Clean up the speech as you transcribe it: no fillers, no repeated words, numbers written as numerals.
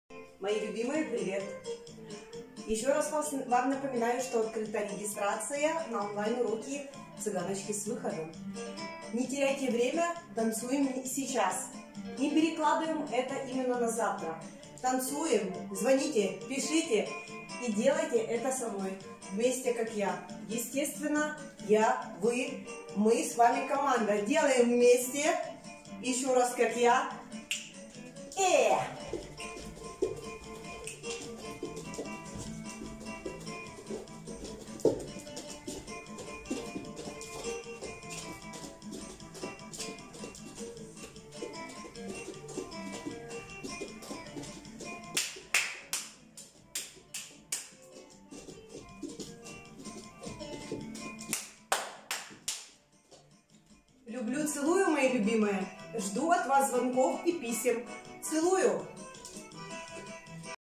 Мои любимые, привет! Еще раз вам напоминаю, что открыта регистрация на онлайн-уроки «Цыганочки с выходом». Не теряйте время, танцуем сейчас. Не перекладываем это именно на завтра. Танцуем, звоните, пишите и делайте это со мной. Вместе, как я. Естественно, я, вы, мы с вами команда. Делаем вместе. Еще раз, как я. Люблю, целую, мои любимые. Жду от вас звонков и писем. Целую!